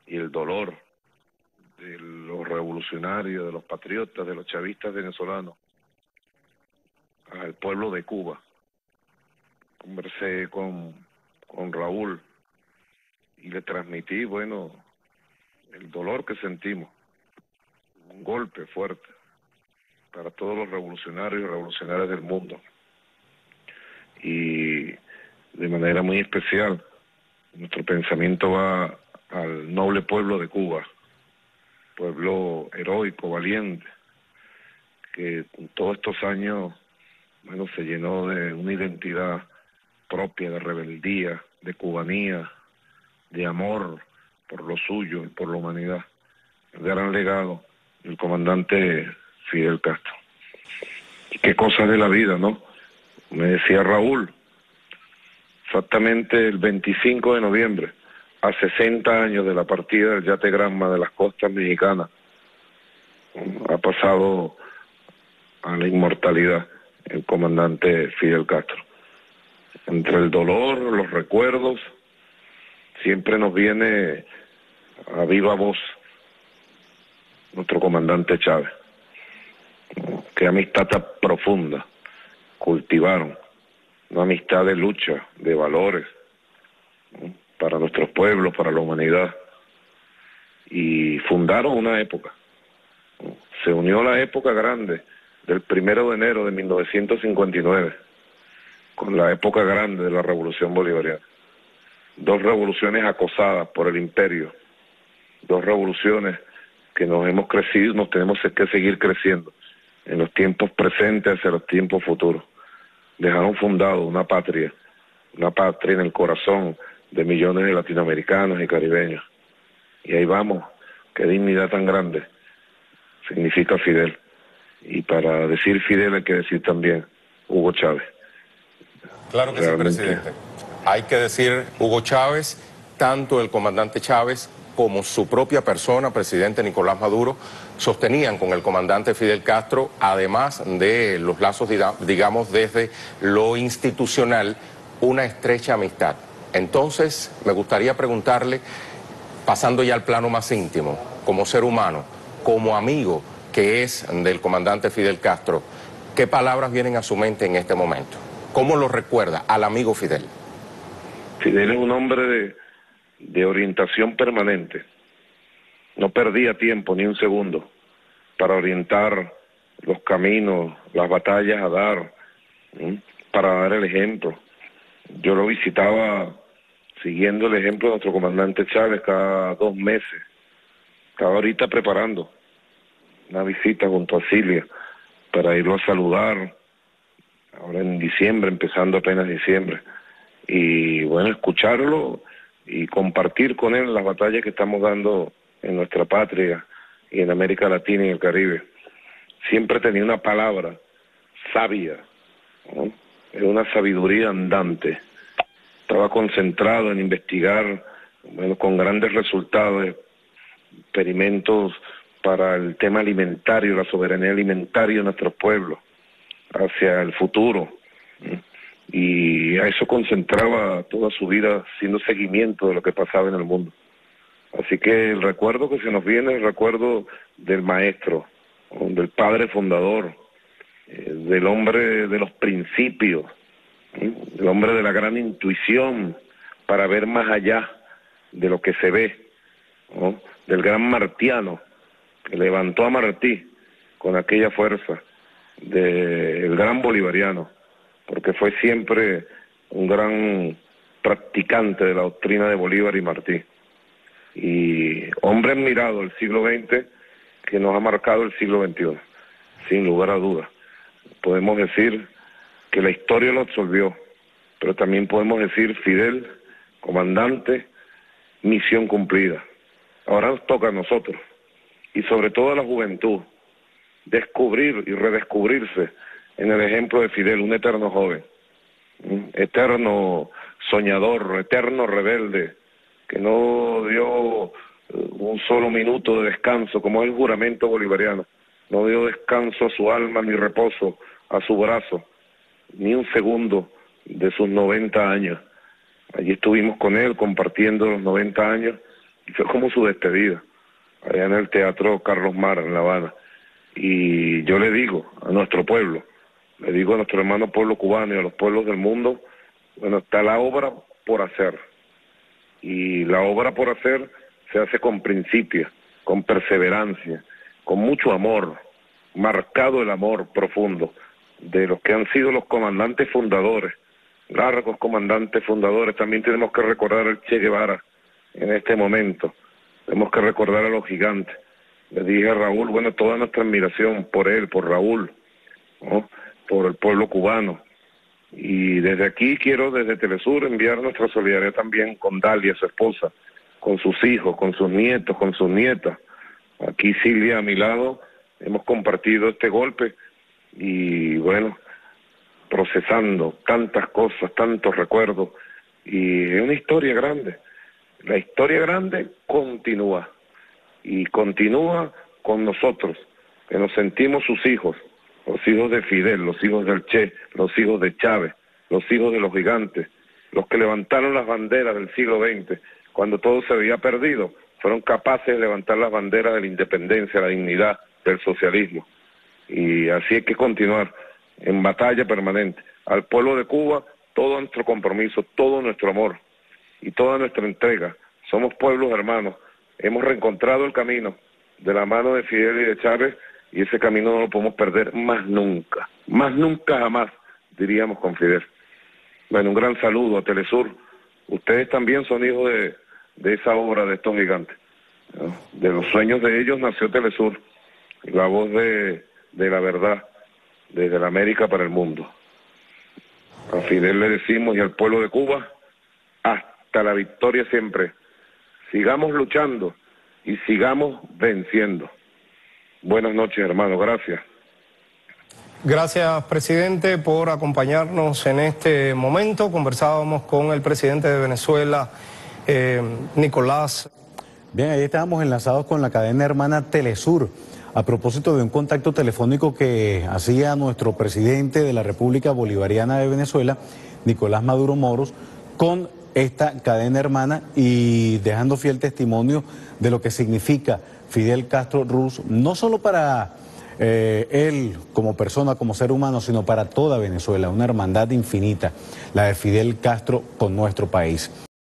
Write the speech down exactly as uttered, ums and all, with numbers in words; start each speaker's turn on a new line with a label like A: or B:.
A: y el dolor de los revolucionarios, de los patriotas, de los chavistas venezolanos, al pueblo de Cuba. Conversé con, con Raúl y le transmití, bueno, el dolor que sentimos, un golpe fuerte para todos los revolucionarios y revolucionarias del mundo. Y de manera muy especial, nuestro pensamiento va al noble pueblo de Cuba, pueblo heroico, valiente, que en todos estos años, bueno, se llenó de una identidad propia, de rebeldía, de cubanía, de amor por lo suyo y por la humanidad. El gran legado del comandante Fidel Castro. Y qué cosas de la vida, ¿no? Me decía Raúl, exactamente el veinticinco de noviembre, a sesenta años de la partida del yate Granma de las costas mexicanas, ha pasado a la inmortalidad el comandante Fidel Castro. Entre el dolor, los recuerdos, siempre nos viene a viva voz nuestro comandante Chávez. Qué amistad tan profunda cultivaron, una amistad de lucha, de valores, ¿no?, para nuestros pueblos, para la humanidad, y fundaron una época, ¿no? Se unió la época grande del primero de enero de mil novecientos cincuenta y nueve con la época grande de la Revolución Bolivariana. Dos revoluciones acosadas por el imperio, dos revoluciones que nos hemos crecido, nos tenemos que seguir creciendo en los tiempos presentes hacia los tiempos futuros. Dejaron fundado una patria, una patria en el corazón de millones de latinoamericanos y caribeños. Y ahí vamos, qué dignidad tan grande significa Fidel. Y para decir Fidel hay que decir también Hugo Chávez.
B: Claro que Realmente... sí, presidente. Hay que decir Hugo Chávez, tanto el comandante Chávez como su propia persona, presidente Nicolás Maduro, sostenían con el comandante Fidel Castro, además de los lazos, digamos, desde lo institucional, una estrecha amistad. Entonces, me gustaría preguntarle, pasando ya al plano más íntimo, como ser humano, como amigo que es del comandante Fidel Castro, ¿qué palabras vienen a su mente en este momento? ¿Cómo lo recuerda al amigo Fidel?
A: Fidel es un hombre de, de orientación permanente. No perdía tiempo ni un segundo para orientar los caminos, las batallas a dar, ¿sí?, para dar el ejemplo. Yo lo visitaba siguiendo el ejemplo de nuestro comandante Chávez cada dos meses. Estaba ahorita preparando una visita junto a Silvia para irlo a saludar, ahora en diciembre, empezando apenas diciembre. Y bueno, escucharlo y compartir con él las batallas que estamos dando en nuestra patria y en América Latina y el Caribe. Siempre tenía una palabra sabia, ¿no? Era una sabiduría andante. Estaba concentrado en investigar, bueno, con grandes resultados, experimentos para el tema alimentario, la soberanía alimentaria de nuestros pueblos hacia el futuro, ¿no? Y a eso concentraba toda su vida, haciendo seguimiento de lo que pasaba en el mundo. Así que el recuerdo que se nos viene es el recuerdo del maestro, del padre fundador, eh, del hombre de los principios, ¿sí?, del hombre de la gran intuición para ver más allá de lo que se ve, ¿no?, del gran martiano que levantó a Martí con aquella fuerza, del gran bolivariano, porque fue siempre un gran practicante de la doctrina de Bolívar y Martí. Y hombre admirado del siglo veinte que nos ha marcado el siglo veintiuno, sin lugar a dudas. Podemos decir que la historia lo absolvió, pero también podemos decir Fidel, comandante, misión cumplida. Ahora nos toca a nosotros, y sobre todo a la juventud, descubrir y redescubrirse en el ejemplo de Fidel, un eterno joven, un eterno soñador, eterno rebelde, que no dio un solo minuto de descanso, como es el juramento bolivariano. No dio descanso a su alma ni reposo a su brazo, ni un segundo de sus noventa años. Allí estuvimos con él compartiendo los noventa años y fue como su despedida, allá en el Teatro Carlos Mara, en La Habana. Y yo le digo a nuestro pueblo, le digo a nuestro hermano pueblo cubano y a los pueblos del mundo, bueno, está la obra por hacer. Y la obra por hacer se hace con principio, con perseverancia, con mucho amor, marcado el amor profundo de los que han sido los comandantes fundadores, largos comandantes fundadores. También tenemos que recordar al Che Guevara en este momento, tenemos que recordar a los gigantes. Le dije a Raúl, bueno, toda nuestra admiración por él, por Raúl, ¿no?, por el pueblo cubano. Y desde aquí quiero, desde Telesur, enviar nuestra solidaridad también con Dalia, su esposa, con sus hijos, con sus nietos, con sus nietas. Aquí Silvia a mi lado, hemos compartido este golpe y bueno, procesando tantas cosas, tantos recuerdos, y es una historia grande. La historia grande continúa, y continúa con nosotros, que nos sentimos sus hijos, los hijos de Fidel, los hijos del Che, los hijos de Chávez, los hijos de los gigantes, los que levantaron las banderas del siglo veinte, cuando todo se había perdido, fueron capaces de levantar las banderas de la independencia, la dignidad, del socialismo. Y así hay que continuar en batalla permanente. Al pueblo de Cuba, todo nuestro compromiso, todo nuestro amor y toda nuestra entrega. Somos pueblos hermanos, hemos reencontrado el camino de la mano de Fidel y de Chávez, y ese camino no lo podemos perder más nunca, más nunca jamás, diríamos con Fidel. Bueno, un gran saludo a Telesur. Ustedes también son hijos de, de esa obra de estos gigantes, ¿no? De los sueños de ellos nació Telesur, la voz de, de la verdad, desde la América para el mundo. A Fidel le decimos, y al pueblo de Cuba, hasta la victoria siempre. Sigamos luchando y sigamos venciendo. Buenas noches, hermano, gracias.
C: Gracias, presidente, por acompañarnos en este momento. Conversábamos con el presidente de Venezuela, eh, Nicolás.
D: Bien, ahí estábamos enlazados con la cadena hermana Telesur, a propósito de un contacto telefónico que hacía nuestro presidente de la República Bolivariana de Venezuela, Nicolás Maduro Moros, con esta cadena hermana, y dejando fiel testimonio de lo que significa Fidel Castro Ruz, no solo para eh, él como persona, como ser humano, sino para toda Venezuela, una hermandad infinita, la de Fidel Castro con nuestro país.